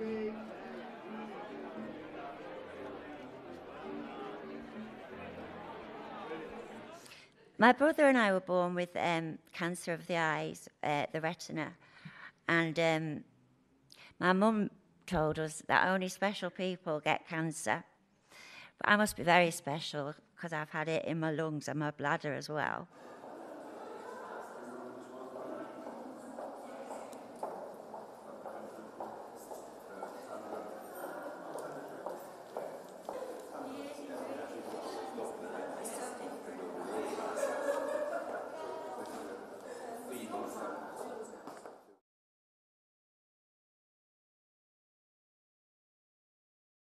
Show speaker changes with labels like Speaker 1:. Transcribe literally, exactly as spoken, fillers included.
Speaker 1: My brother and I were born with um, cancer of the eyes, uh, the retina, and um, my mum told us that only special people get cancer. But I must be very special because I've had it in my lungs and my bladder as well.